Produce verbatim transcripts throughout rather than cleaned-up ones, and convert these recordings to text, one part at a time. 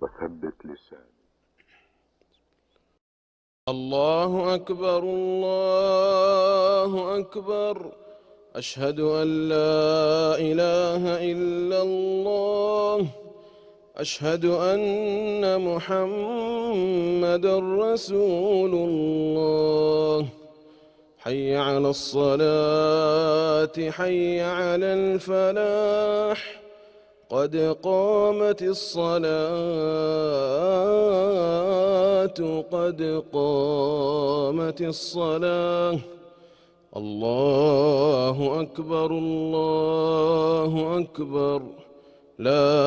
وثبت لساني. الله أكبر الله أكبر، أشهد أن لا إله إلا الله، أشهد أن محمدًا رسول الله. حي على الصلاة حي على الفلاح، قد قامت الصلاة قد قامت الصلاة. الله أكبر الله أكبر، لا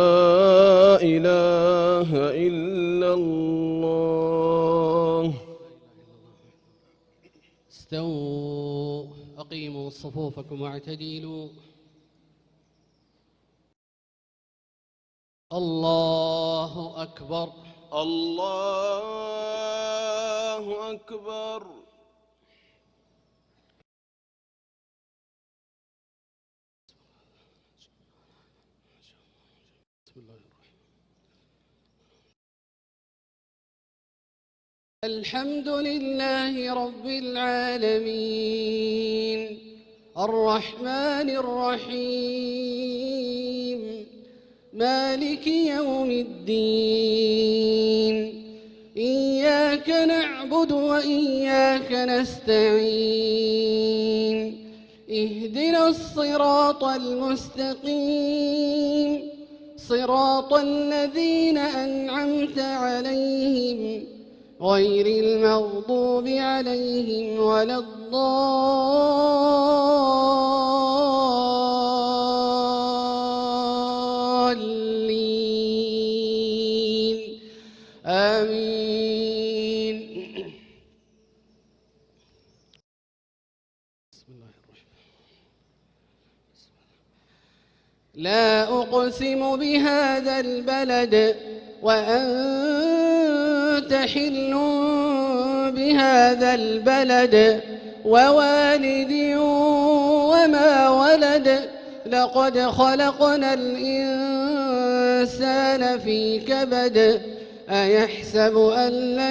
إله إلا الله. استووا، أقيموا صفوفكم واعتدلوا. الله أكبر الله أكبر. الحمد لله رب العالمين، الرحمن الرحيم، مالك يوم الدين. إياك نعبد وإياك نستعين، اهدنا الصراط المستقيم، صراط الذين أنعمت عليهم غير المغضوب عليهم ولا الضالين، آمين. بسم الله الرحمن الرحيم. لا أقسم بهذا البلد وأنت حل بهذا البلد ووالد وما ولد. لقد خلقنا الإنسان في كبد. أيحسب أن لن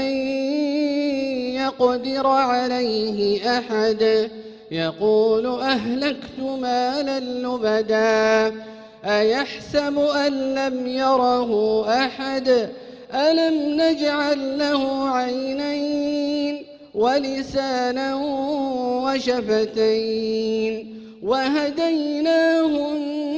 يقدر عليه أحد. يقول أهلكت مالا لبدا. أيحسب أن لم يره أحد. ألم نجعل له عينين ولسانا وشفتين وهديناه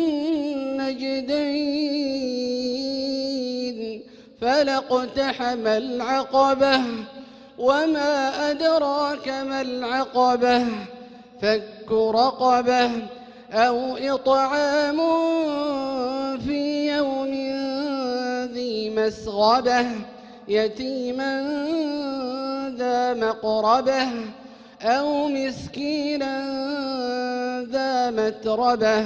النجدين. فلاقتحم العقبة وما أدراك ما العقبة. فك رقبة أو إطعام في يوم ذي مسغبة يتيما ذا مقربة أو مسكينا ذا متربة.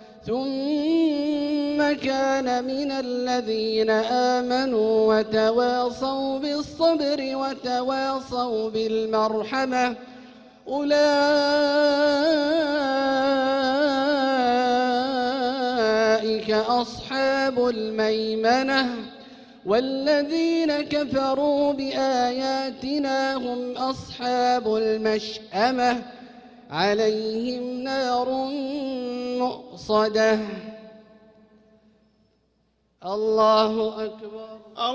ثم كان من الذين آمنوا وتواصوا بالصبر وتواصوا بالمرحمة. أولئك أصحاب الميمنة. والذين كفروا بآياتنا هم أصحاب المشأمة، عليهم نار مؤصدة. الله أكبر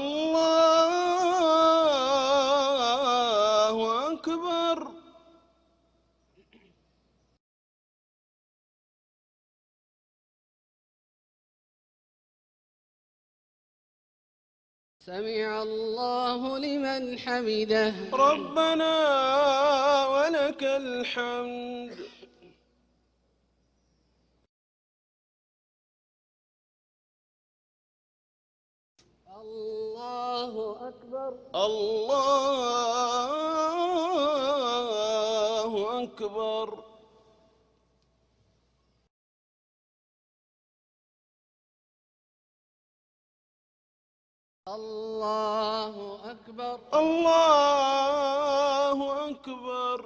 الله أكبر. سمع الله لمن حمده. ربنا ولك الحمد. الله أكبر الله أكبر. الله أكبر الله أكبر.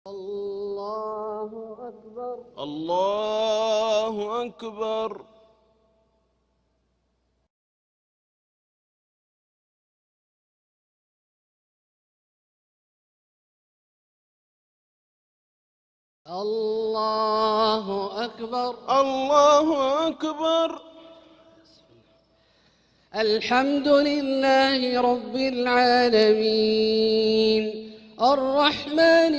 الله أكبر. الله أكبر. الله أكبر. الله أكبر. الحمد لله رب العالمين الرحمن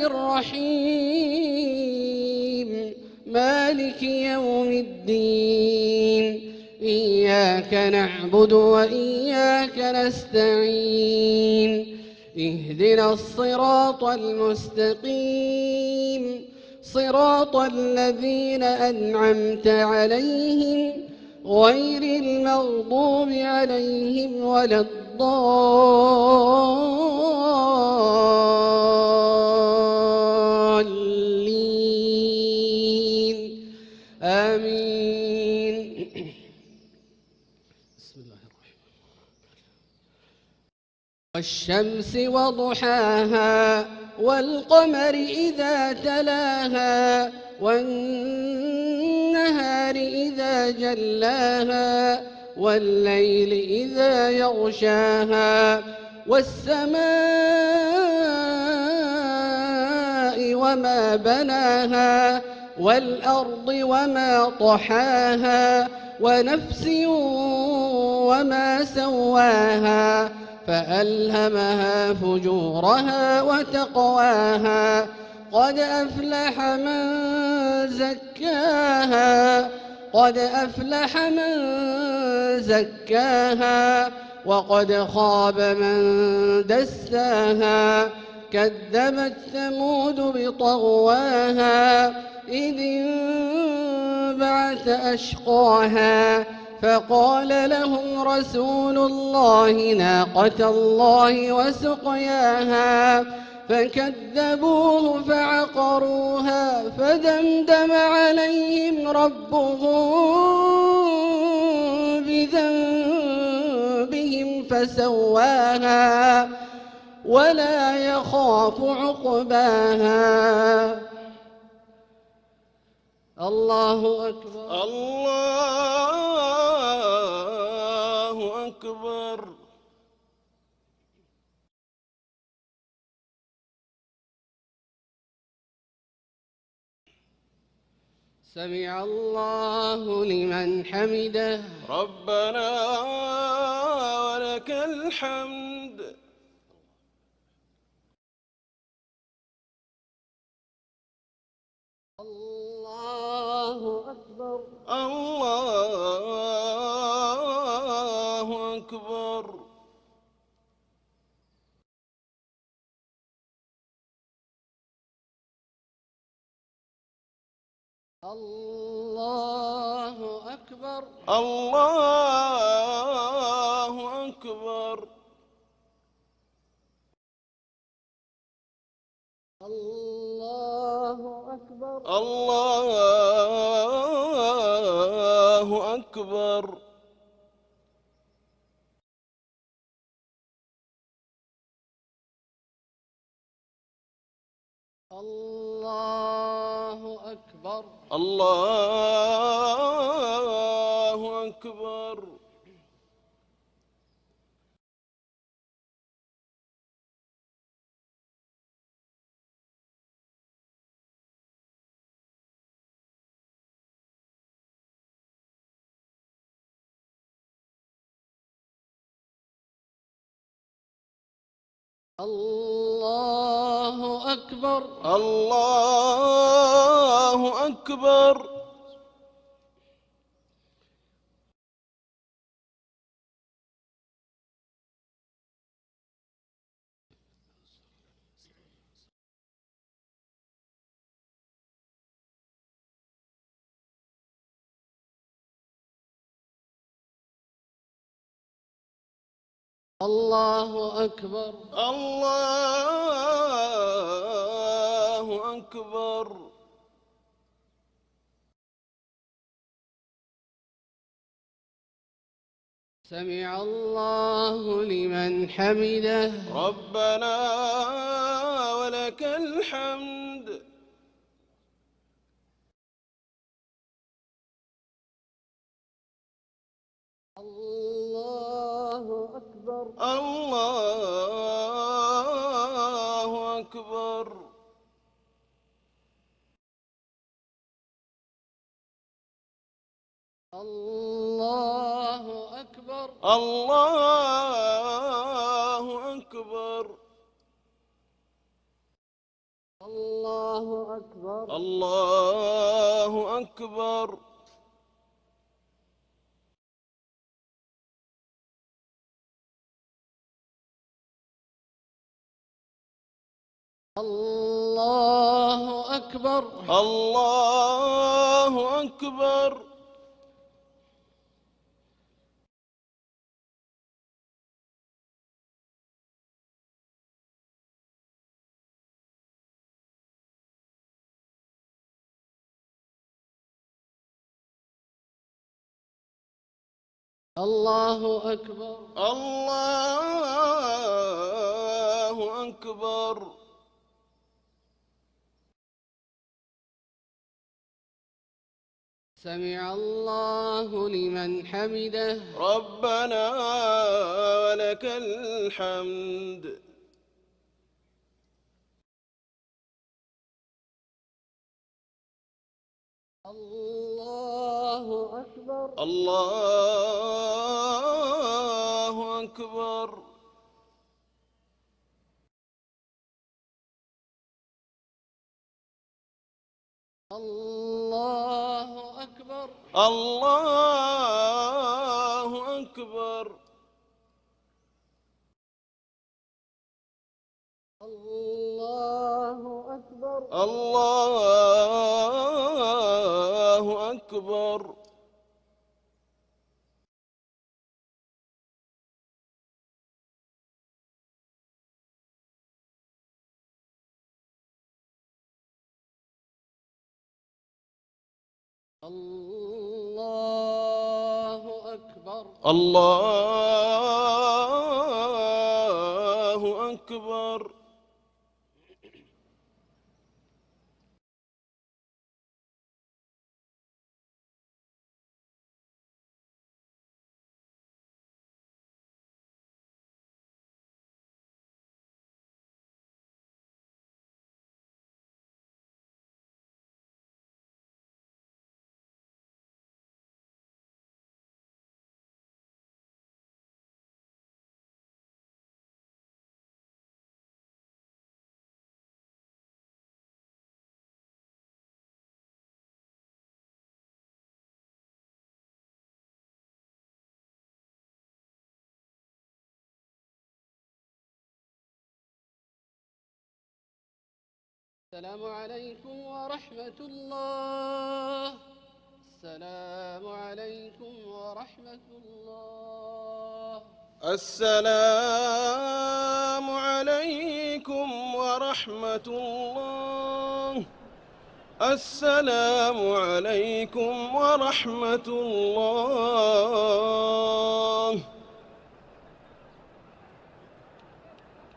الرحيم مالك يوم الدين إياك نعبد وإياك نستعين اهدنا الصراط المستقيم صراط الذين أنعمت عليهم غير المغضوب عليهم ولا الضالين آمين. بسم الله الرحمن الرحيم. والشمس وضحاها والقمر إذا تلاها والنهار إذا جلاها والليل إذا يغشاها والسماء وما بناها والأرض وما طحاها ونفس وما سواها فألهمها فجورها وتقواها قد أفلح من زكاها قد أفلح من زكاها وقد خاب من دساها كذبت ثمود بطغواها إذ انبعث أشقاها فقال لهم رسول الله ناقة الله وسقياها فكذبوه فعقروها فدمدم عليهم ربهم بذنبهم فسواها ولا يخاف عقباها. الله أكبر. الله أكبر. سمع الله لمن حمده. ربنا ولك الحمد. الله أكبر. الله أكبر. الله أكبر. الله أكبر. الله أكبر. الله أكبر. الله أكبر. الله أكبر. الله أكبر. الله أكبر. الله أكبر. الله أكبر. سمع الله لمن حمده. ربنا ولك الحمد. الله أكبر. الله أكبر. الله أكبر. الله أكبر. الله أكبر. الله أكبر. الله أكبر. الله أكبر. الله أكبر. سمع الله لمن حمده. ربنا ولك الحمد. الله أكبر. الله أكبر. الله أكبر. الله أكبر. الله أكبر. الله أكبر. الله أكبر. الله أكبر. السلام عليكم ورحمة الله. السلام عليكم ورحمة الله. السلام عليكم ورحمة الله. السلام عليكم ورحمة الله.